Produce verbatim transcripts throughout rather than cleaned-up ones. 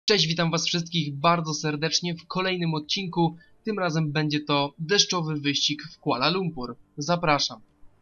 Cześć, witam was wszystkich bardzo serdecznie w kolejnym odcinku. Tym razem będzie to deszczowy wyścig w Kuala Lumpur. Zapraszam.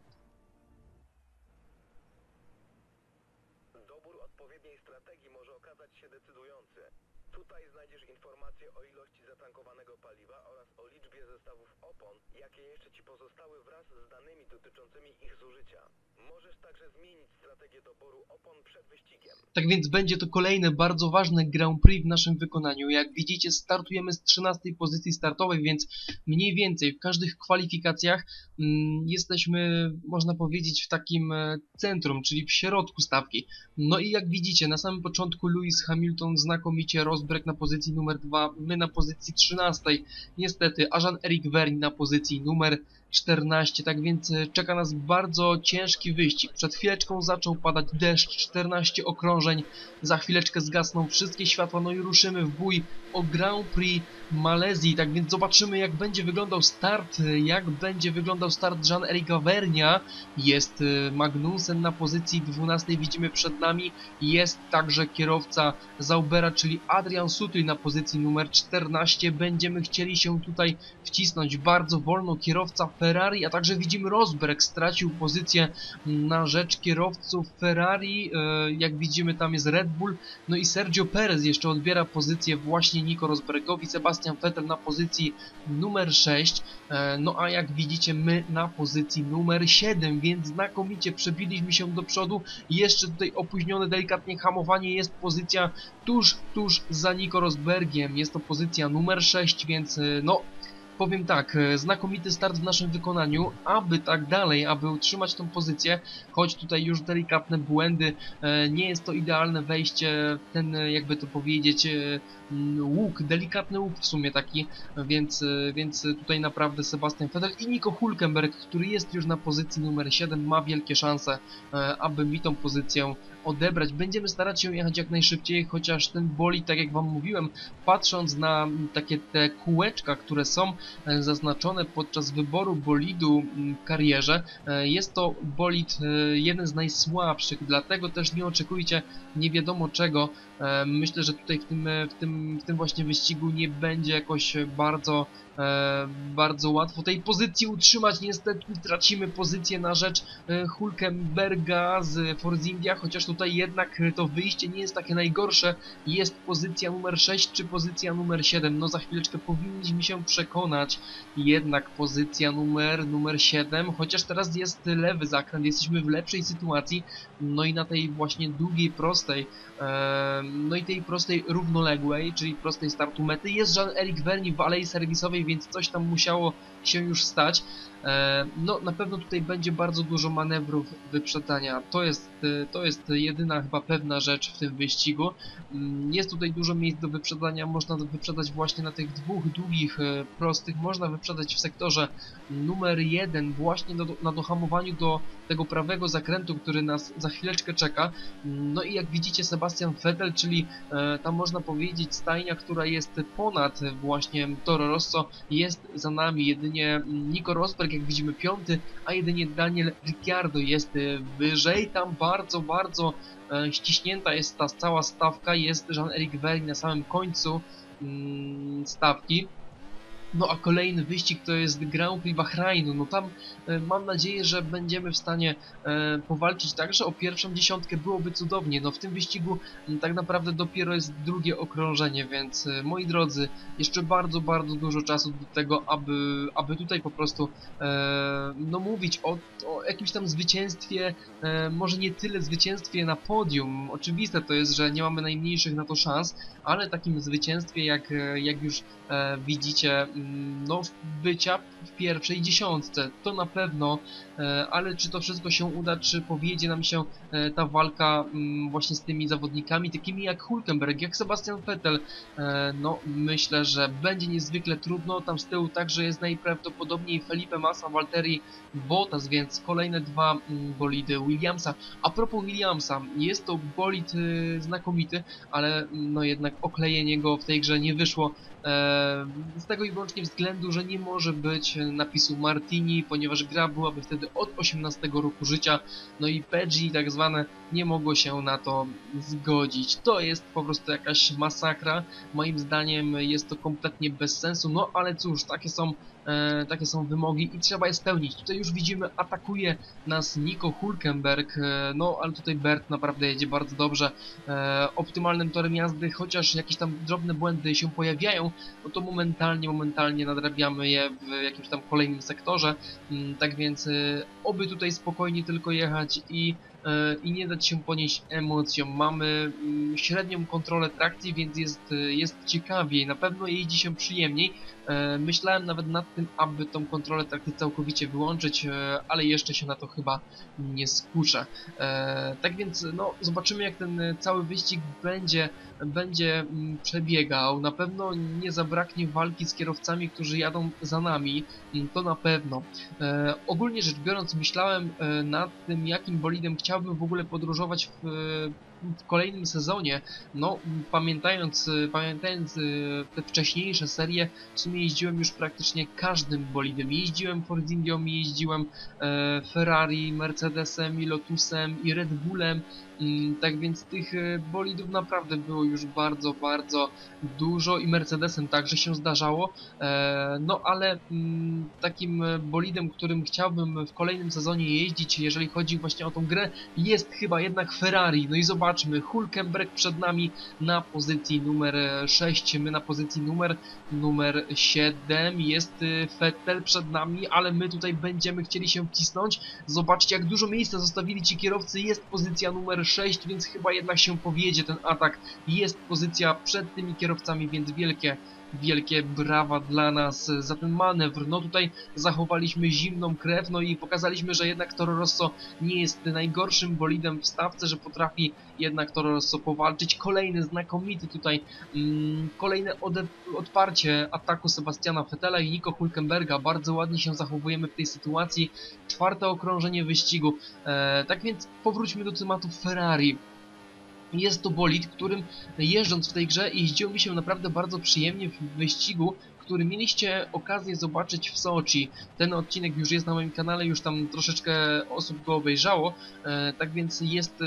Dobór odpowiedniej strategii może okazać się decydujący. Tutaj znajdziesz informacje o ilości zatankowanego paliwa oraz o liczbie zestawów opon, jakie jeszcze ci pozostały wraz z danymi dotyczącymi ich zużycia. Możesz także zmienić strategię doboru opon przed wyścigiem. Tak więc będzie to kolejne bardzo ważne Grand Prix w naszym wykonaniu. Jak widzicie, startujemy z trzynastej pozycji startowej, więc mniej więcej w każdych kwalifikacjach mm, jesteśmy, można powiedzieć, w takim e, centrum, czyli w środku stawki. No i jak widzicie, na samym początku Lewis Hamilton znakomicie, Rosberg na pozycji numer dwa, my na pozycji trzynastej. Niestety, a Jean-Eric Vergne na pozycji numer czternaście, tak więc czeka nas bardzo ciężki wyścig. Przed chwileczką zaczął padać deszcz, czternaście okrążeń, za chwileczkę zgasną wszystkie światła, no i ruszymy w bój o Grand Prix Malezji. Tak więc zobaczymy, jak będzie wyglądał start, jak będzie wyglądał start Jean-Erica Vergne'a. Jest Magnussen na pozycji dwunastej, widzimy przed nami, jest także kierowca Zaubera, czyli Adrian Sutil na pozycji numer czternaście. Będziemy chcieli się tutaj wcisnąć bardzo wolno, kierowca Ferrari, a także widzimy Rosberg stracił pozycję na rzecz kierowców Ferrari, jak widzimy tam jest Red Bull, no i Sergio Perez jeszcze odbiera pozycję właśnie Nico Rosbergowi, Sebastian Vettel na pozycji numer sześć, no a jak widzicie my na pozycji numer siedem, więc znakomicie przebiliśmy się do przodu. Jeszcze tutaj opóźnione delikatnie hamowanie, jest pozycja tuż, tuż za Nico Rosbergiem, jest to pozycja numer sześć, więc no powiem tak, znakomity start w naszym wykonaniu, aby tak dalej, aby utrzymać tą pozycję, choć tutaj już delikatne błędy, nie jest to idealne wejście, ten, jakby to powiedzieć, łuk, delikatny łuk w sumie taki, więc, więc tutaj naprawdę Sebastian Vettel i Nico Hülkenberg, który jest już na pozycji numer siedem, ma wielkie szanse, aby mi tą pozycję odebrać. Będziemy starać się jechać jak najszybciej, chociaż ten bolid, tak jak wam mówiłem, patrząc na takie te kółeczka, które są zaznaczone podczas wyboru bolidu w karierze, jest to bolid jeden z najsłabszych, dlatego też nie oczekujcie nie wiadomo czego. Myślę, że tutaj w tym, w tym, w tym właśnie wyścigu nie będzie jakoś bardzo E, bardzo łatwo tej pozycji utrzymać. Niestety tracimy pozycję na rzecz e, Hülkenberga z Force India, chociaż tutaj jednak to wyjście nie jest takie najgorsze. Jest pozycja numer sześć czy pozycja numer siedem. No za chwileczkę powinniśmy się przekonać. Jednak pozycja numer, numer siedem, chociaż teraz jest lewy zakręt, jesteśmy w lepszej sytuacji. No i na tej właśnie długiej, prostej, e, no i tej prostej równoległej, czyli prostej startu mety, jest Jean-Eric Vergne w alei serwisowej, więc coś tam musiało się już stać. No na pewno tutaj będzie bardzo dużo manewrów wyprzedzania. To jest, to jest jedyna chyba pewna rzecz w tym wyścigu. Jest tutaj dużo miejsc do wyprzedzania. Można wyprzedzać właśnie na tych dwóch długich, prostych. Można wyprzedzać w sektorze numer jeden właśnie na, na dohamowaniu do tego prawego zakrętu, który nas za chwileczkę czeka. No i jak widzicie Sebastian Vettel, czyli e, tam można powiedzieć stajnia, która jest ponad właśnie Toro Rosso, jest za nami. Jedynie Nico Rosberg, jak widzimy, piąty, a jedynie Daniel Ricciardo jest wyżej. Tam bardzo, bardzo e, ściśnięta jest ta cała stawka. Jest Jean-Eric Vergne na samym końcu mm, stawki. No a kolejny wyścig to jest Grand Prix Bahrainu. No tam e, mam nadzieję, że będziemy w stanie e, powalczyć także o pierwszą dziesiątkę. Byłoby cudownie. No w tym wyścigu m, tak naprawdę dopiero jest drugie okrążenie, więc e, moi drodzy, jeszcze bardzo, bardzo dużo czasu do tego, aby, aby tutaj po prostu e, no mówić o, o jakimś tam zwycięstwie, e, może nie tyle zwycięstwie na podium. Oczywiste to jest, że nie mamy najmniejszych na to szans, ale takim zwycięstwie, jak, jak już e, widzicie, no bycia w pierwszej dziesiątce, to na pewno, e, ale czy to wszystko się uda, czy powiedzie nam się e, ta walka m, właśnie z tymi zawodnikami, takimi jak Hülkenberg, jak Sebastian Vettel, e, no myślę, że będzie niezwykle trudno. Tam z tyłu także jest najprawdopodobniej Felipe Massa, Valtteri Bottas, więc kolejne dwa m, bolidy Williamsa. A propos Williamsa, jest to bolid y, znakomity, ale no jednak oklejenie go w tej grze nie wyszło. Z tego i wyłącznie względu, że nie może być napisu Martini, ponieważ gra byłaby wtedy wtedy od osiemnastego roku życia, no i P G tak zwane nie mogło się na to zgodzić. To jest po prostu jakaś masakra, moim zdaniem jest to kompletnie bez sensu, no ale cóż, takie są E, takie są wymogi i trzeba je spełnić. Tutaj już widzimy, atakuje nas Nico Hulkenberg, e, no ale tutaj Bert naprawdę jedzie bardzo dobrze, e, optymalnym torem jazdy, chociaż jakieś tam drobne błędy się pojawiają, no to momentalnie, momentalnie nadrabiamy je w jakimś tam kolejnym sektorze, mm, tak więc e, oby tutaj spokojnie tylko jechać i i nie dać się ponieść emocjom. Mamy mm, średnią kontrolę trakcji, więc jest, jest ciekawiej, na pewno jeździ się przyjemniej. E, myślałem nawet nad tym, aby tą kontrolę trakcji całkowicie wyłączyć, e, ale jeszcze się na to chyba nie skuszę. E, tak więc no, zobaczymy, jak ten cały wyścig będzie, będzie mm, przebiegał. Na pewno nie zabraknie walki z kierowcami, którzy jadą za nami, to na pewno. E, ogólnie rzecz biorąc, myślałem e, nad tym, jakim bolidem chciałbym w ogóle podróżować w, w kolejnym sezonie. No, pamiętając, pamiętając te wcześniejsze serie, w sumie jeździłem już praktycznie każdym bolidem. Jeździłem Force Indią, jeździłem e, Ferrari, Mercedesem i Lotusem i Red Bullem. Tak więc tych bolidów naprawdę było już bardzo, bardzo dużo i Mercedesem także się zdarzało, no ale takim bolidem, którym chciałbym w kolejnym sezonie jeździć, jeżeli chodzi właśnie o tą grę, jest chyba jednak Ferrari. No i zobaczmy, Hulkenberg przed nami na pozycji numer sześć, my na pozycji numer, numer siedem, jest Vettel przed nami, ale my tutaj będziemy chcieli się wcisnąć. Zobaczcie, jak dużo miejsca zostawili ci kierowcy, jest pozycja numer sześć, więc chyba jednak się powiedzie ten atak. Jest pozycja przed tymi kierowcami, więc wielkie, wielkie brawa dla nas za ten manewr. No tutaj zachowaliśmy zimną krew, no i pokazaliśmy, że jednak Toro Rosso nie jest najgorszym bolidem w stawce, że potrafi jednak Toro Rosso powalczyć. Kolejny znakomity tutaj, mm, kolejne odparcie ataku Sebastiana Vettela i Nico Hulkenberga. Bardzo ładnie się zachowujemy w tej sytuacji. Czwarte okrążenie wyścigu. E, tak więc powróćmy do tematu Ferrari. Jest to bolid, którym jeżdżąc w tej grze jeździło mi się naprawdę bardzo przyjemnie w wyścigu, który mieliście okazję zobaczyć w Soczi. Ten odcinek już jest na moim kanale, już tam troszeczkę osób go obejrzało, e, tak więc jest... E,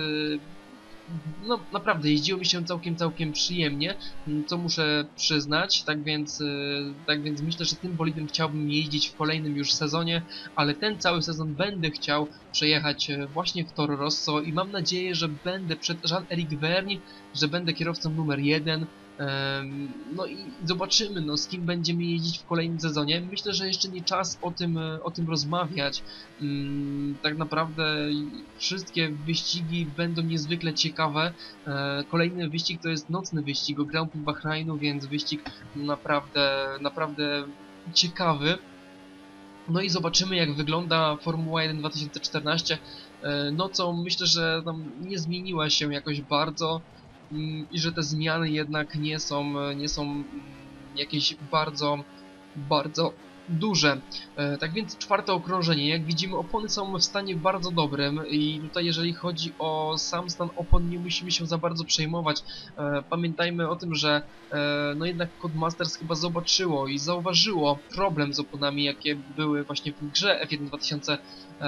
no naprawdę jeździło mi się całkiem, całkiem przyjemnie, co muszę przyznać, tak więc, tak więc myślę, że tym bolidem chciałbym jeździć w kolejnym już sezonie, ale ten cały sezon będę chciał przejechać właśnie w Toro Rosso i mam nadzieję, że będę przed Jean-Éric Vergne, że będę kierowcą numer jeden. No i zobaczymy, no, z kim będziemy jeździć w kolejnym sezonie. Myślę, że jeszcze nie czas o tym, o tym rozmawiać. Tak naprawdę wszystkie wyścigi będą niezwykle ciekawe. Kolejny wyścig to jest nocny wyścig o Grand Prix Bahrainu, więc wyścig naprawdę, naprawdę ciekawy. No i zobaczymy, jak wygląda Formuła jeden dwa tysiące czternaście. Nocą myślę, że tam nie zmieniła się jakoś bardzo i że te zmiany jednak nie są, nie są jakieś bardzo, bardzo duże. E, tak więc czwarte okrążenie, jak widzimy, opony są w stanie bardzo dobrym i tutaj jeżeli chodzi o sam stan opon, nie musimy się za bardzo przejmować. E, pamiętajmy o tym, że e, no jednak Codemasters chyba zobaczyło i zauważyło problem z oponami, jakie były właśnie w grze F jeden dwa tysiące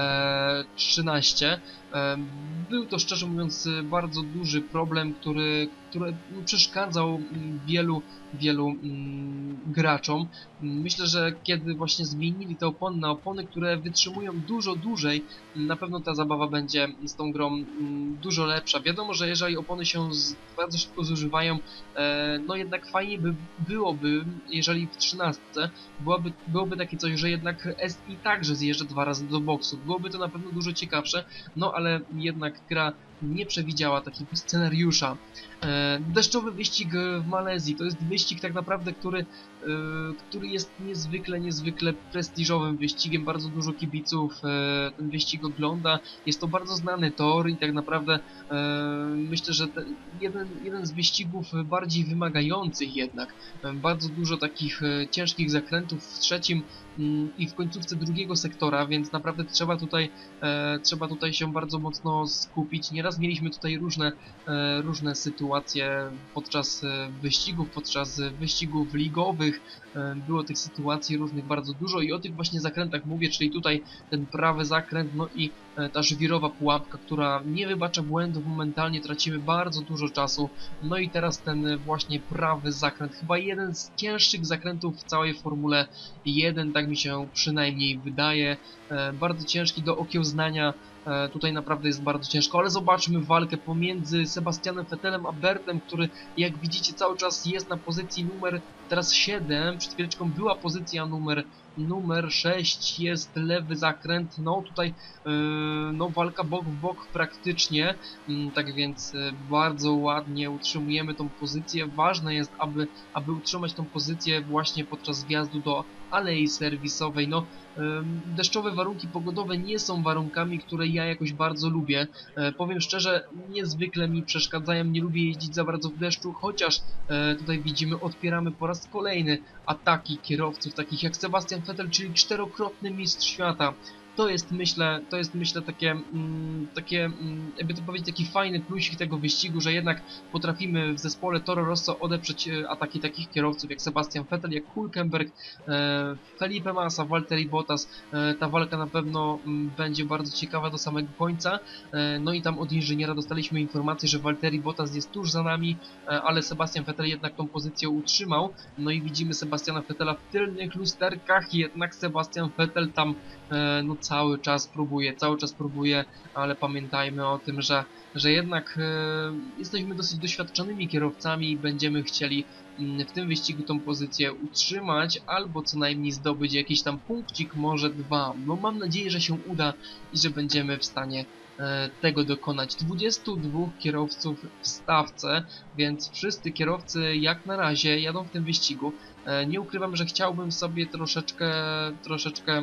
trzynaście. E, był to, szczerze mówiąc, bardzo duży problem, który, który przeszkadzał wielu, wielu mm, graczom. Myślę, że kiedy właśnie zmienili te opony na opony, które wytrzymują dużo dłużej, na pewno ta zabawa będzie z tą grą mm, dużo lepsza. Wiadomo, że jeżeli opony się z, bardzo szybko zużywają, e, no jednak fajnie by byłoby, jeżeli w trzynastce byłoby, byłoby takie coś, że jednak S I także zjeżdża dwa razy do boksu. Byłoby to na pewno dużo ciekawsze, no ale jednak gra nie przewidziała takiego scenariusza. E, deszczowy wyścig w Malezji to jest wyścig tak naprawdę, który, e, który jest niezwykle, niezwykle prestiżowym wyścigiem. Bardzo dużo kibiców e, ten wyścig ogląda. Jest to bardzo znany tor i tak naprawdę e, myślę, że te, jeden, jeden z wyścigów bardziej wymagających jednak. E, bardzo dużo takich e, ciężkich zakrętów w trzecim mm, i w końcówce drugiego sektora, więc naprawdę trzeba tutaj, e, trzeba tutaj się bardzo mocno skupić. Nieraz mieliśmy tutaj różne, e, różne sytuacje podczas e, wyścigów, podczas wyścigów ligowych. E, było tych sytuacji różnych bardzo dużo i o tych właśnie zakrętach mówię, czyli tutaj ten prawy zakręt, no i e, ta żwirowa pułapka, która nie wybacza błędów, momentalnie tracimy bardzo dużo czasu. No i teraz ten właśnie prawy zakręt, chyba jeden z cięższych zakrętów w całej Formule jeden, tak mi się przynajmniej wydaje. E, bardzo ciężki do okiełznania, e, tutaj naprawdę jest bardzo ciężko, ale zobaczmy walkę pomiędzy Sebastianem Vettelem a Bertem, który jak widzicie cały czas jest na pozycji numer teraz siedem, przed chwileczką była pozycja numer numer sześć, jest lewy zakręt, no tutaj yy, no walka bok w bok praktycznie, yy, tak więc yy, bardzo ładnie utrzymujemy tą pozycję. Ważne jest, aby, aby utrzymać tą pozycję właśnie podczas wjazdu do alei serwisowej. No, yy, deszczowe warunki pogodowe nie są warunkami, które ja jakoś bardzo lubię. Yy, powiem szczerze, niezwykle mi przeszkadzają, nie lubię jeździć za bardzo w deszczu, chociaż yy, tutaj widzimy, odpieramy po raz kolejny ataki kierowców takich jak Sebastian Vettel, czyli czterokrotny mistrz świata. To jest myślę, to jest myślę takie, mm, takie mm, jakby to powiedzieć, taki fajny plusik tego wyścigu, że jednak potrafimy w zespole Toro Rosso odeprzeć e, ataki takich kierowców jak Sebastian Vettel, jak Hülkenberg, e, Felipe Massa, Valtteri Bottas. E, ta walka na pewno mm, będzie bardzo ciekawa do samego końca. E, no i tam od inżyniera dostaliśmy informację, że Valtteri Bottas jest tuż za nami, e, ale Sebastian Vettel jednak tą pozycję utrzymał. No i widzimy Sebastiana Vettela w tylnych lusterkach, jednak Sebastian Vettel tam e, no cały czas próbuje, cały czas próbuje, ale pamiętajmy o tym, że, że jednak e, jesteśmy dosyć doświadczonymi kierowcami i będziemy chcieli m, w tym wyścigu tą pozycję utrzymać, albo co najmniej zdobyć jakiś tam punkcik, może dwa. No mam nadzieję, że się uda i że będziemy w stanie e, tego dokonać. dwudziestu dwóch kierowców w stawce, więc wszyscy kierowcy jak na razie jadą w tym wyścigu. E, nie ukrywam, że chciałbym sobie troszeczkę, troszeczkę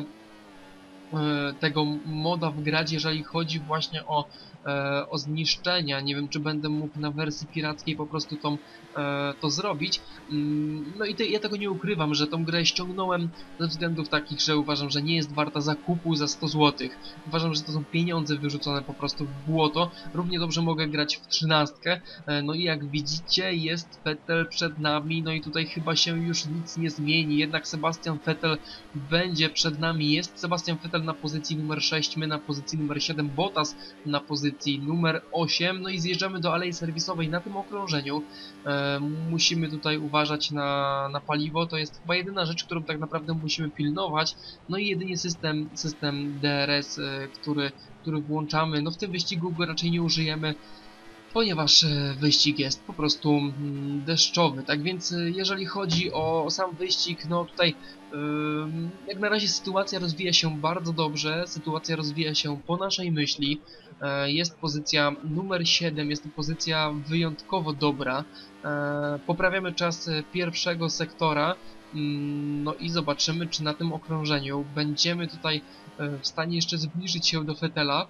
tego moda wgrać, jeżeli chodzi właśnie o, e, o zniszczenia. Nie wiem, czy będę mógł na wersji pirackiej po prostu tą, e, to zrobić. Mm, no i te, ja tego nie ukrywam, że tą grę ściągnąłem ze względów takich, że uważam, że nie jest warta zakupu za sto złotych. Uważam, że to są pieniądze wyrzucone po prostu w błoto. Równie dobrze mogę grać w trzynastkę. E, no i jak widzicie, jest Vettel przed nami, no i tutaj chyba się już nic nie zmieni. Jednak Sebastian Vettel będzie przed nami. Jest Sebastian Vettel na pozycji numer sześć, my na pozycji numer siedem, Bottas na pozycji numer osiem. No i zjeżdżamy do alei serwisowej na tym okrążeniu. E, musimy tutaj uważać na, na paliwo. To jest chyba jedyna rzecz, którą tak naprawdę musimy pilnować. No i jedynie system, system D R S, e, który, który włączamy. No w tym wyścigu go raczej nie użyjemy, ponieważ wyścig jest po prostu deszczowy. Tak więc jeżeli chodzi o sam wyścig, no tutaj jak na razie sytuacja rozwija się bardzo dobrze, sytuacja rozwija się po naszej myśli. Jest pozycja numer siedem, jest to pozycja wyjątkowo dobra. Poprawiamy czas pierwszego sektora. No i zobaczymy, czy na tym okrążeniu będziemy tutaj w stanie jeszcze zbliżyć się do Vettela.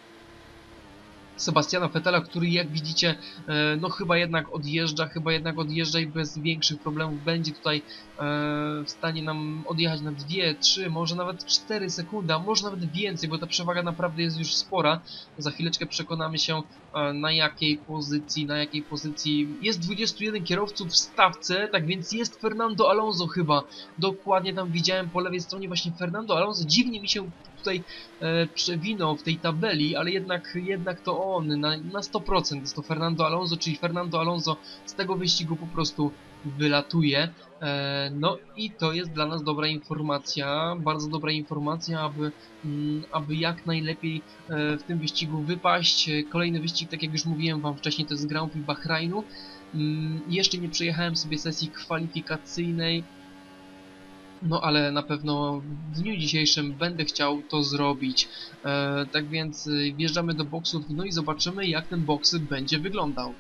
Sebastiana Vettela, który jak widzicie, no chyba jednak odjeżdża, chyba jednak odjeżdża i bez większych problemów będzie tutaj w stanie nam odjechać na dwie, trzy, może nawet cztery sekundy, a może nawet więcej, bo ta przewaga naprawdę jest już spora. Za chwileczkę przekonamy się, na jakiej pozycji, na jakiej pozycji jest dwudziestu jeden kierowców w stawce, tak więc jest Fernando Alonso chyba. Dokładnie tam widziałem po lewej stronie właśnie Fernando Alonso. Dziwnie mi się tutaj e, przewinął w tej tabeli, ale jednak, jednak to on, na, na sto procent jest to Fernando Alonso, czyli Fernando Alonso z tego wyścigu po prostu wylatuje. E, no i to jest dla nas dobra informacja, bardzo dobra informacja, aby, mm, aby jak najlepiej e, w tym wyścigu wypaść. Kolejny wyścig, tak jak już mówiłem wam wcześniej, to jest Grand Prix Bahrajnu. Mm, jeszcze nie przejechałem sobie sesji kwalifikacyjnej, no ale na pewno w dniu dzisiejszym będę chciał to zrobić. E, tak więc wjeżdżamy do boksów, no i zobaczymy, jak ten boks będzie wyglądał.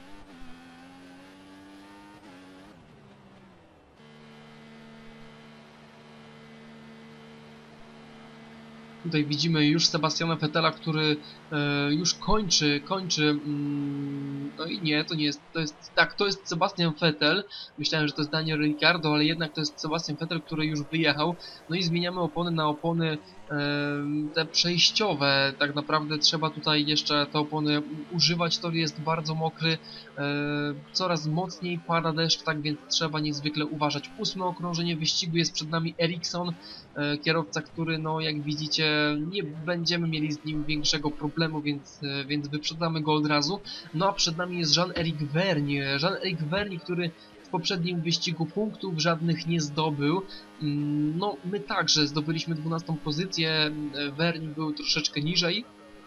Tutaj widzimy już Sebastiana Vettela, który e, już kończy, kończy, mm, no i nie, to nie jest, to jest, tak, to jest Sebastian Vettel, myślałem, że to jest Daniel Ricciardo, ale jednak to jest Sebastian Vettel, który już wyjechał, no i zmieniamy opony na opony e, te przejściowe, tak naprawdę trzeba tutaj jeszcze te opony używać, tor jest bardzo mokry, e, coraz mocniej pada deszcz, tak więc trzeba niezwykle uważać. Ósme okrążenie wyścigu, jest przed nami Ericsson, e, kierowca, który, no jak widzicie, nie będziemy mieli z nim większego problemu, więc, więc wyprzedzamy go od razu. No a przed nami jest Jean-Eric Vergne. Jean-Eric Vergne, który w poprzednim wyścigu punktów żadnych nie zdobył. No my także zdobyliśmy dwunastą pozycję, Vergne był troszeczkę niżej.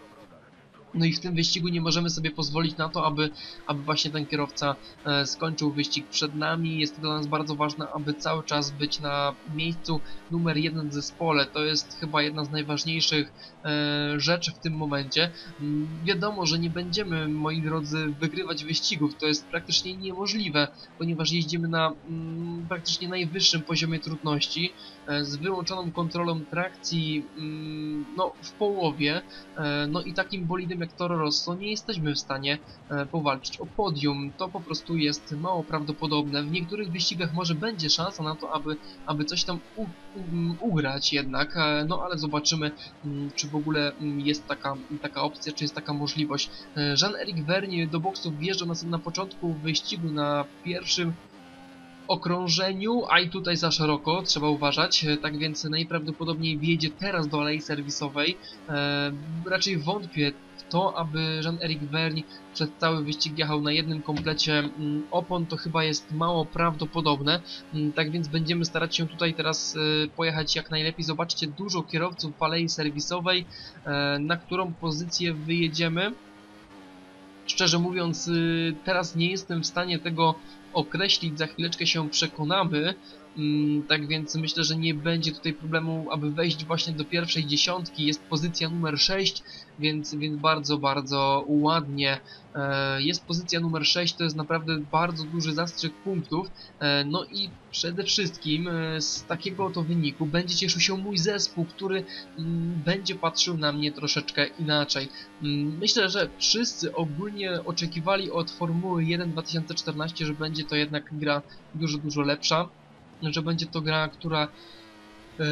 No i w tym wyścigu nie możemy sobie pozwolić na to, aby, aby właśnie ten kierowca e, skończył wyścig przed nami. Jest to dla nas bardzo ważne, aby cały czas być na miejscu numer jeden w zespole. To jest chyba jedna z najważniejszych e, rzeczy w tym momencie. Mm, wiadomo, że nie będziemy, moi drodzy, wygrywać wyścigów. To jest praktycznie niemożliwe, ponieważ jeździmy na mm, praktycznie najwyższym poziomie trudności, e, z wyłączoną kontrolą trakcji mm, no, w połowie. E, no i takim bolidem jak Toro Rosso nie jesteśmy w stanie e, powalczyć o podium. To po prostu jest mało prawdopodobne. W niektórych wyścigach może będzie szansa na to, aby, aby coś tam u, u, ugrać jednak, e, no ale zobaczymy, m, czy w ogóle m, jest taka, taka opcja, czy jest taka możliwość. E, Jean-Eric Vergne do boksów wjeżdża na, na początku wyścigu na pierwszym okrążeniu, a i tutaj za szeroko, trzeba uważać, tak więc najprawdopodobniej wjedzie teraz do alei serwisowej. E, raczej wątpię w to, aby Jean-Eric Vergne przez cały wyścig jechał na jednym komplecie mm, opon, to chyba jest mało prawdopodobne, mm, tak więc będziemy starać się tutaj teraz e, pojechać jak najlepiej. Zobaczcie, dużo kierowców w alei serwisowej, e, na którą pozycję wyjedziemy. Szczerze mówiąc, y, teraz nie jestem w stanie tego określić, za chwileczkę się przekonamy, mm, tak więc myślę, że nie będzie tutaj problemu, aby wejść właśnie do pierwszej dziesiątki. Jest pozycja numer sześć, więc, więc bardzo, bardzo ładnie. E, jest pozycja numer sześć, to jest naprawdę bardzo duży zastrzyk punktów, e, no i przede wszystkim e, z takiego oto wyniku będzie cieszył się mój zespół, który mm, będzie patrzył na mnie troszeczkę inaczej. Mm, myślę, że wszyscy ogólnie oczekiwali od Formuły jeden dwa tysiące czternaście, że będzie to jednak gra dużo, dużo lepsza, że będzie to gra, która e,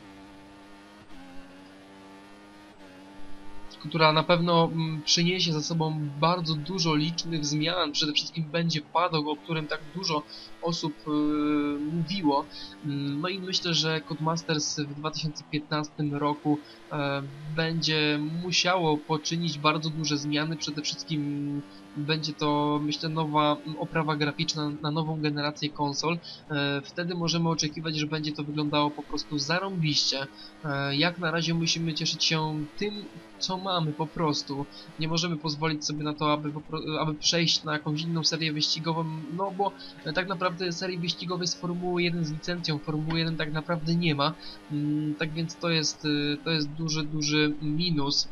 która na pewno mm, przyniesie za sobą bardzo dużo licznych zmian. Przede wszystkim będzie padok, o którym tak dużo osób yy, mówiło. No i myślę, że Codemasters w dwa tysiące piętnastym roku yy, będzie musiało poczynić bardzo duże zmiany. Przede wszystkim będzie to, myślę, nowa oprawa graficzna na nową generację konsol. E, wtedy możemy oczekiwać, że będzie to wyglądało po prostu zarąbiście. E, jak na razie musimy cieszyć się tym, co mamy po prostu. Nie możemy pozwolić sobie na to, aby, aby przejść na jakąś inną serię wyścigową, no bo e, tak naprawdę serii wyścigowej z Formuły jeden z licencją Formuły jeden tak naprawdę nie ma. Mm, tak więc to jest, to jest duży, duży minus.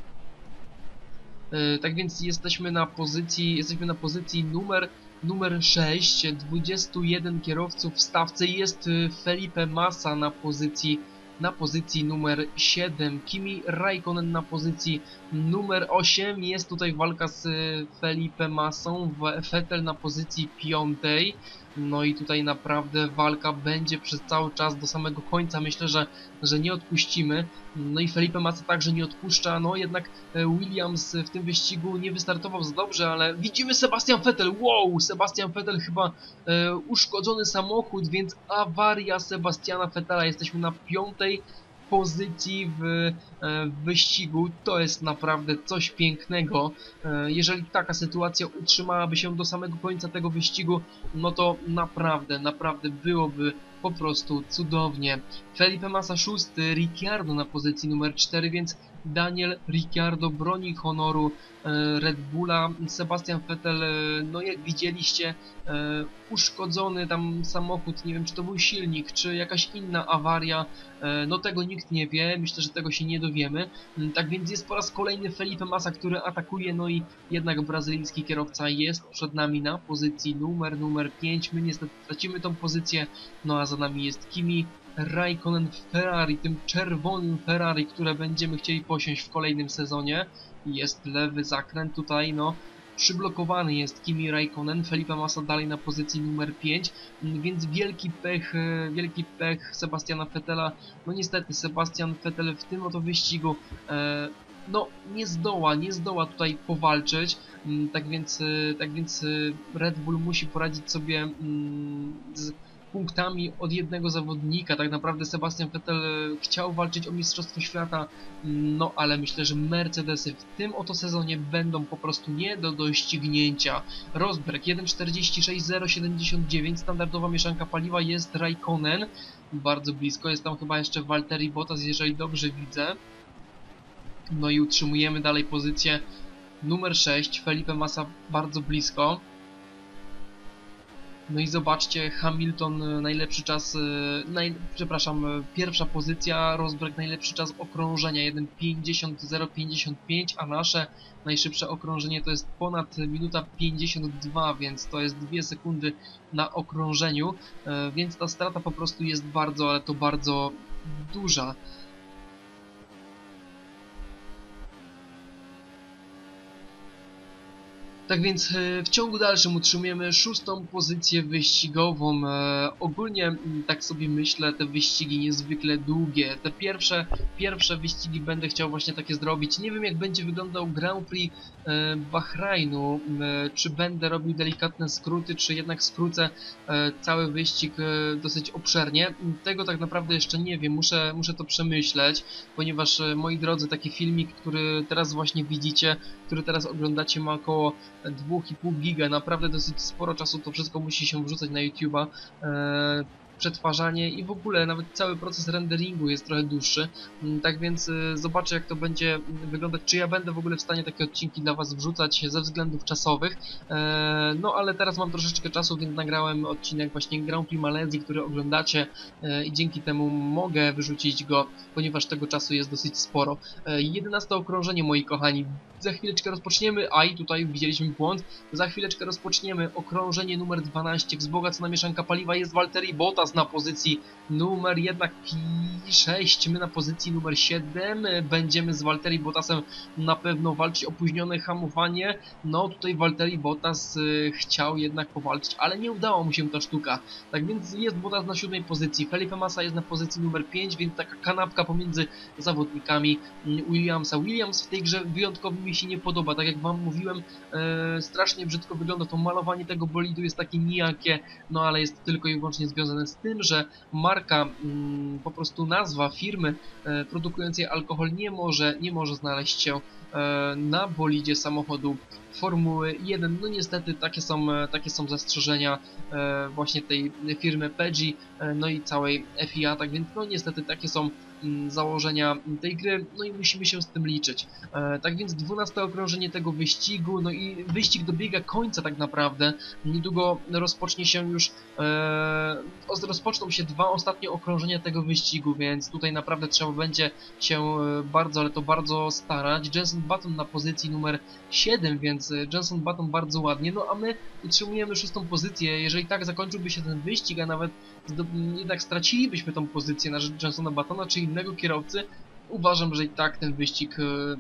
Tak więc jesteśmy na pozycji, jesteśmy na pozycji numer, numer sześć, dwudziestu jeden kierowców w stawce. Jest Felipe Massa na pozycji, na pozycji numer siedem, Kimi Raikkonen na pozycji numer osiem. Jest tutaj walka z Felipe Massą, Vettel na pozycji piątej. No i tutaj naprawdę walka będzie przez cały czas do samego końca. Myślę, że, że nie odpuścimy. No i Felipe Massa także nie odpuszcza. No jednak Williams w tym wyścigu nie wystartował za dobrze, ale widzimy Sebastian Vettel. Wow, Sebastian Vettel chyba e, uszkodzony samochód, więc awaria Sebastiana Vettela. Jesteśmy na piątej pozycji w, e, w wyścigu. To jest naprawdę coś pięknego. E, jeżeli taka sytuacja utrzymałaby się do samego końca tego wyścigu, no to naprawdę, naprawdę byłoby po prostu cudownie. Felipe Massa szósty, Ricciardo na pozycji numer cztery, więc Daniel Ricciardo broni honoru e, Red Bulla. Sebastian Vettel, e, no jak widzieliście, e, uszkodzony tam samochód, nie wiem czy to był silnik, czy jakaś inna awaria, e, no tego nikt nie wie, myślę, że tego się nie dowiemy. Tak więc jest po raz kolejny Felipe Massa, który atakuje, no i jednak brazylijski kierowca jest przed nami na pozycji numer, numer pięć. My niestety tracimy tą pozycję, no a za nami jest Kimi Raikkonen Ferrari, tym czerwonym Ferrari, które będziemy chcieli posiąść w kolejnym sezonie. Jest lewy zakręt tutaj, no. Przyblokowany jest Kimi Raikkonen, Felipe Massa dalej na pozycji numer pięć, więc wielki pech, wielki pech Sebastiana Vettela. No niestety Sebastian Vettel w tym oto wyścigu e, no nie zdoła, nie zdoła tutaj powalczyć, tak więc, tak więc Red Bull musi poradzić sobie mm, z punktami od jednego zawodnika. Tak naprawdę Sebastian Vettel chciał walczyć o Mistrzostwo Świata, no ale myślę, że Mercedesy w tym oto sezonie będą po prostu nie do doścignięcia. Rosberg jeden czterdzieści sześć zero siedemdziesiąt dziewięć, standardowa mieszanka paliwa, jest Raikkonen, bardzo blisko, jest tam chyba jeszcze Valtteri Bottas, jeżeli dobrze widzę. No i utrzymujemy dalej pozycję numer sześć, Felipe Massa bardzo blisko. No i zobaczcie, Hamilton najlepszy czas, naj, przepraszam, pierwsza pozycja, Rosberg najlepszy czas okrążenia jeden pięćdziesiąt zero pięćdziesiąt pięć, a nasze najszybsze okrążenie to jest ponad minuta pięćdziesiąt dwa, więc to jest dwie sekundy na okrążeniu, więc ta strata po prostu jest bardzo, ale to bardzo duża. Tak więc w ciągu dalszym utrzymujemy szóstą pozycję wyścigową. E, ogólnie, tak sobie myślę, te wyścigi niezwykle długie. Te pierwsze, pierwsze wyścigi będę chciał właśnie takie zrobić. Nie wiem, jak będzie wyglądał Grand Prix e, Bahrajnu. E, czy będę robił delikatne skróty, czy jednak skrócę e, cały wyścig e, dosyć obszernie. Tego tak naprawdę jeszcze nie wiem. Muszę, muszę to przemyśleć, ponieważ, e, moi drodzy, taki filmik, który teraz właśnie widzicie, który teraz oglądacie, ma około dwa i pół giga, naprawdę dosyć sporo czasu to wszystko musi się wrzucać na YouTube'a. Eee, przetwarzanie i w ogóle nawet cały proces renderingu jest trochę dłuższy, tak więc y, zobaczę, jak to będzie wyglądać, czy ja będę w ogóle w stanie takie odcinki dla Was wrzucać ze względów czasowych. E, no ale teraz mam troszeczkę czasu, więc nagrałem odcinek właśnie Grand Prix Malezji, który oglądacie, e, i dzięki temu mogę wyrzucić go, ponieważ tego czasu jest dosyć sporo. E, jedenaste okrążenie, moi kochani, za chwileczkę rozpoczniemy, a i tutaj widzieliśmy błąd, za chwileczkę rozpoczniemy okrążenie numer dwanaście, wzbogacona mieszanka paliwa, jest Valtteri Bottas na pozycji numer jednak sześć, my na pozycji numer siedem, będziemy z Valtteri Bottasem na pewno walczyć, opóźnione hamowanie, no tutaj Valtteri Bottas y, chciał jednak powalczyć, ale nie udało mu się ta sztuka, tak więc jest Bottas na siódmej pozycji, Felipe Massa jest na pozycji numer pięć, więc taka kanapka pomiędzy zawodnikami Williamsa. Williams w tej grze wyjątkowo mi się nie podoba, tak jak Wam mówiłem, e, strasznie brzydko wygląda to malowanie tego bolidu, jest takie nijakie, no ale jest tylko i wyłącznie związane z tym, że marka, mm, po prostu nazwa firmy e, produkującej alkohol nie może, nie może znaleźć się e, na bolidzie samochodu Formuły jeden. No niestety takie są, takie są zastrzeżenia e, właśnie tej firmy Peggy, e, no i całej F I A, tak więc no niestety takie są założenia tej gry, no i musimy się z tym liczyć. E, tak więc dwunaste okrążenie tego wyścigu, no i wyścig dobiega końca tak naprawdę. Niedługo rozpocznie się już, e, rozpoczną się dwa ostatnie okrążenia tego wyścigu, więc tutaj naprawdę trzeba będzie się bardzo, ale to bardzo starać. Jenson Button na pozycji numer siedem, więc Jenson Button bardzo ładnie, no a my utrzymujemy szóstą pozycję. Jeżeli tak zakończyłby się ten wyścig, a nawet jednak stracilibyśmy tą pozycję na rzecz Jensona Buttona czy innego kierowcy, uważam, że i tak ten wyścig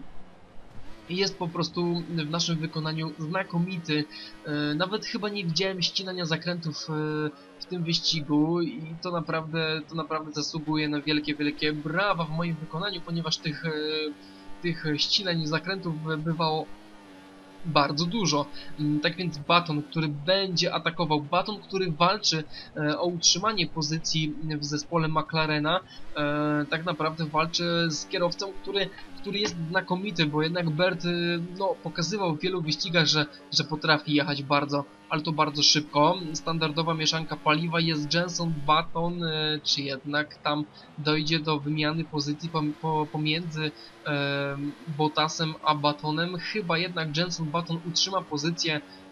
jest po prostu w naszym wykonaniu znakomity. Nawet chyba nie widziałem ścinania zakrętów w tym wyścigu i to naprawdę, to naprawdę zasługuje na wielkie, wielkie brawa w moim wykonaniu, ponieważ tych, tych ścinań zakrętów bywało bardzo dużo. Tak więc Button, który będzie atakował, Button, który walczy e, o utrzymanie pozycji w zespole McLarena, e, tak naprawdę walczy z kierowcą, który, który jest znakomity, bo jednak Bert no, pokazywał w wielu wyścigach, że, że potrafi jechać bardzo, ale to bardzo szybko. Standardowa mieszanka paliwa, jest Jenson Button, e, czy jednak tam dojdzie do wymiany pozycji pomiędzy e, Bottasem a Buttonem. Chyba jednak Jenson Button utrzyma pozycję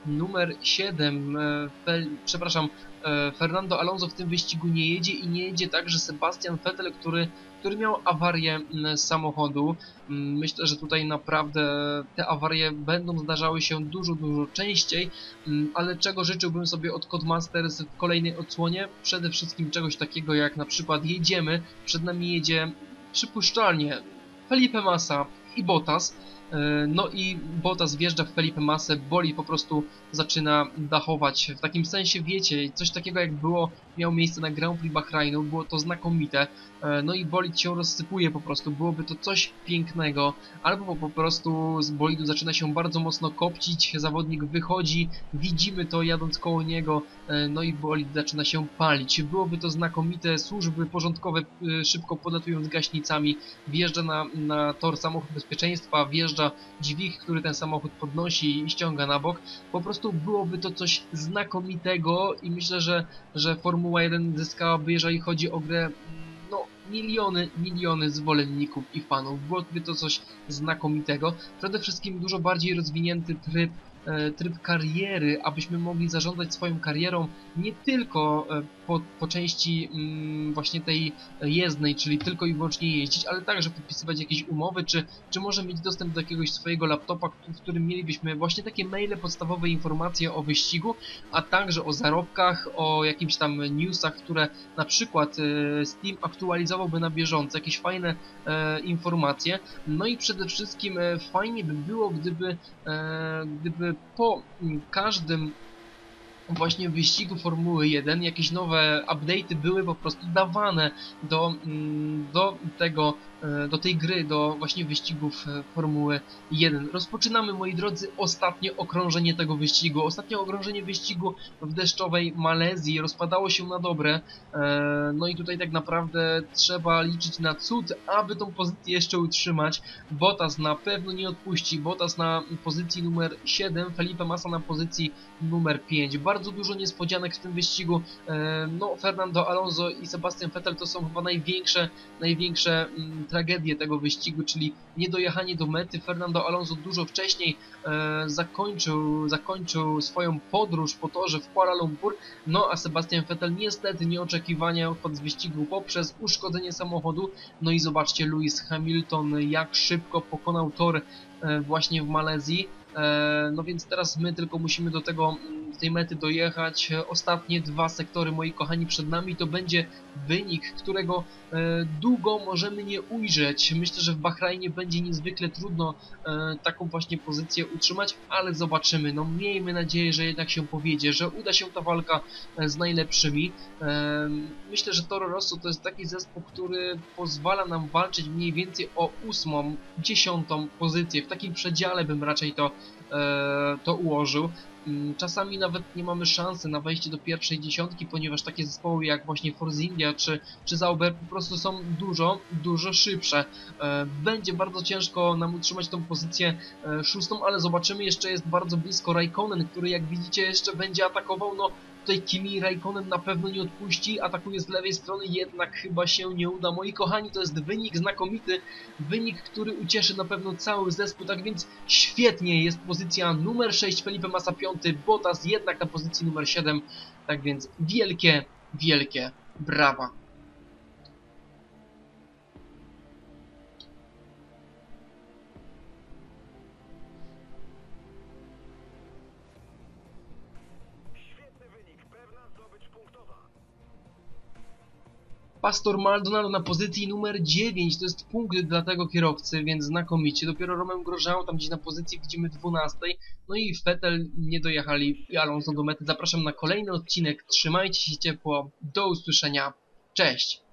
numer siedem, e, Fel, przepraszam, e, Fernando Alonso w tym wyścigu nie jedzie i nie jedzie także Sebastian Vettel, który, który miał awarię m, samochodu. M, Myślę, że tutaj naprawdę te awarie będą zdarzały się dużo, dużo częściej, m, ale czego życzyłbym sobie od Codemasters w kolejnej odsłonie? Przede wszystkim czegoś takiego jak na przykład jedziemy, przed nami jedzie przypuszczalnie Felipe Massa i Bottas. No i Bottas wjeżdża w Felipe Massę, bolid po prostu zaczyna dachować. W takim sensie, wiecie, coś takiego jak było, miało miejsce na Grand Prix Bahrainu, było to znakomite. No i bolid się rozsypuje po prostu, byłoby to coś pięknego. Albo po prostu z bolidu zaczyna się bardzo mocno kopcić, zawodnik wychodzi, widzimy to jadąc koło niego, no i bolid zaczyna się palić. Byłoby to znakomite, służby porządkowe szybko podlatują z gaśnicami, wjeżdża na, na tor samochód bezpieczeństwa, wjeżdża dźwig, który ten samochód podnosi i ściąga na bok. Po prostu byłoby to coś znakomitego i myślę, że, że Formuła jeden zyskałaby, jeżeli chodzi o grę, no miliony, miliony zwolenników i fanów. Byłoby to coś znakomitego. Przede wszystkim dużo bardziej rozwinięty tryb tryb kariery, abyśmy mogli zarządzać swoją karierą nie tylko po, po części mm, właśnie tej jezdnej, czyli tylko i wyłącznie jeździć, ale także podpisywać jakieś umowy, czy, czy może mieć dostęp do jakiegoś swojego laptopa, w którym mielibyśmy właśnie takie maile, podstawowe informacje o wyścigu, a także o zarobkach, o jakimś tam newsach, które na przykład e, Steam aktualizowałby na bieżąco, jakieś fajne e, informacje. No i przede wszystkim e, fajnie by było, gdyby, e, gdyby po każdym właśnie wyścigu Formuły jeden jakieś nowe update'y były po prostu dawane do, do tego, do tej gry, do właśnie wyścigów Formuły jeden. Rozpoczynamy, moi drodzy, ostatnie okrążenie tego wyścigu. Ostatnie okrążenie wyścigu w deszczowej Malezji rozpadało się na dobre. No i tutaj tak naprawdę trzeba liczyć na cud, aby tą pozycję jeszcze utrzymać. Bottas na pewno nie odpuści. Bottas na pozycji numer siedem, Felipe Massa na pozycji numer pięć. Bardzo dużo niespodzianek w tym wyścigu. No, Fernando Alonso i Sebastian Vettel to są chyba największe, największe tragedie tego wyścigu, czyli niedojechanie do mety. Fernando Alonso dużo wcześniej e, zakończył, zakończył swoją podróż po torze w Kuala Lumpur, no a Sebastian Vettel niestety nieoczekiwanie odpadł z wyścigu poprzez uszkodzenie samochodu. No i zobaczcie, Lewis Hamilton jak szybko pokonał tor e, właśnie w Malezji. E, no więc teraz my tylko musimy do tego, do tej mety dojechać. Ostatnie dwa sektory, moi kochani, przed nami to będzie wynik, którego e, długo możemy nie ujrzeć. Myślę, że w Bahrajnie będzie niezwykle trudno e, taką właśnie pozycję utrzymać, ale zobaczymy. No miejmy nadzieję, że jednak się powiedzie, że uda się ta walka e, z najlepszymi. E, myślę, że Toro Rosso to jest taki zespół, który pozwala nam walczyć mniej więcej o ósmą, dziesiątą pozycję. W takim przedziale bym raczej to, e, to ułożył. Czasami nawet nie mamy szansy na wejście do pierwszej dziesiątki, ponieważ takie zespoły jak właśnie Force India czy, czy Sauber po prostu są dużo, dużo szybsze. Będzie bardzo ciężko nam utrzymać tą pozycję szóstą, ale zobaczymy, jeszcze jest bardzo blisko Raikkonen, który jak widzicie jeszcze będzie atakował. No tutaj Kimi Raikkonen na pewno nie odpuści, atakuje z lewej strony, jednak chyba się nie uda. Moi kochani, to jest wynik znakomity, wynik, który ucieszy na pewno cały zespół, tak więc świetnie, jest pozycja numer sześć, Felipe Massa piąty, Bottas jednak na pozycji numer siedem, tak więc wielkie, wielkie brawa. Pastor Maldonado na pozycji numer dziewięć, to jest punkt dla tego kierowcy, więc znakomicie. Dopiero Romeo Grosjean tam gdzieś na pozycji widzimy dwunastej. No i Vettel nie dojechali i Alonso do mety. Zapraszam na kolejny odcinek, trzymajcie się ciepło, do usłyszenia, cześć!